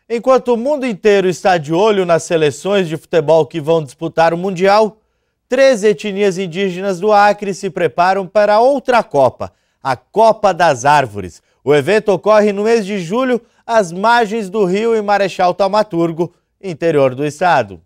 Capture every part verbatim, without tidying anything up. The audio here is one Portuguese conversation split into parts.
Enquanto o mundo inteiro está de olho nas seleções de futebol que vão disputar o Mundial, três etnias indígenas do Acre se preparam para outra Copa, a Copa das Árvores. O evento ocorre no mês de julho, às margens do rio em Marechal Thaumaturgo, interior do estado.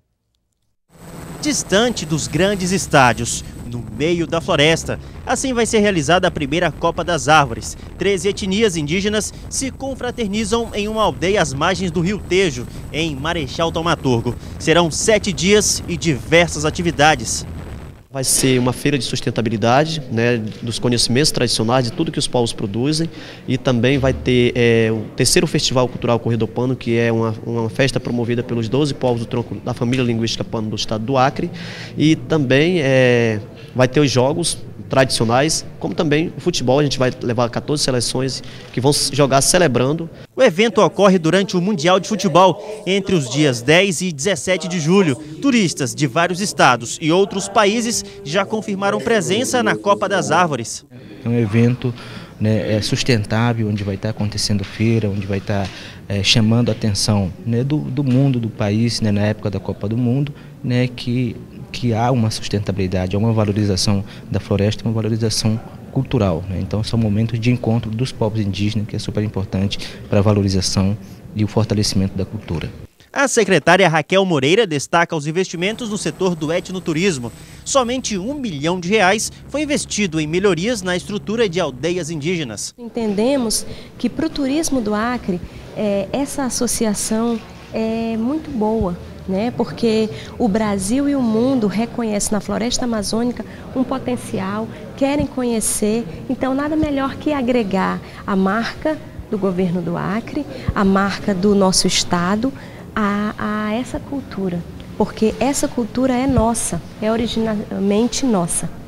Distante dos grandes estádios, no meio da floresta, assim vai ser realizada a primeira Copa das Árvores. Treze etnias indígenas se confraternizam em uma aldeia às margens do rio Tejo, em Marechal Thaumaturgo. Serão sete dias e diversas atividades. Vai ser uma feira de sustentabilidade, né, dos conhecimentos tradicionais, de tudo que os povos produzem, e também vai ter é, o terceiro Festival Cultural Corredor Pano, que é uma, uma festa promovida pelos doze povos do tronco da família linguística Pano do estado do Acre, e também é, vai ter os jogos tradicionais, como também o futebol. A gente vai levar quatorze seleções que vão jogar celebrando. O evento ocorre durante o Mundial de Futebol, entre os dias dez e dezessete de julho. Turistas de vários estados e outros países já confirmaram presença na Copa das Árvores. É um evento, né, é sustentável, onde vai estar acontecendo feira, onde vai estar é, chamando a atenção, né, do, do mundo, do país, né, na época da Copa do Mundo, né, que que há uma sustentabilidade, há uma valorização da floresta, uma valorização cultural, né? Então são momentos de encontro dos povos indígenas, que é super importante para a valorização e o fortalecimento da cultura. A secretária Raquel Moreira destaca os investimentos no setor do etnoturismo. Somente um milhão de reais foi investido em melhorias na estrutura de aldeias indígenas. Entendemos que para o turismo do Acre, é, essa associação é muito boa, né? Porque o Brasil e o mundo reconhecem na floresta amazônica um potencial, querem conhecer, então nada melhor que agregar a marca do governo do Acre, a marca do nosso estado, a, a essa cultura, porque essa cultura é nossa, é originalmente nossa.